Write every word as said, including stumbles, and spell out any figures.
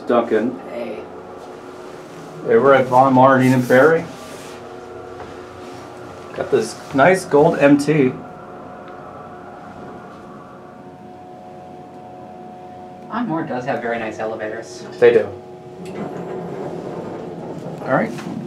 Duncan. Hey. Hey, we're at Von Maur and Eden Prairie. Got this nice gold M T. Von Maur does have very nice elevators. They do. All right.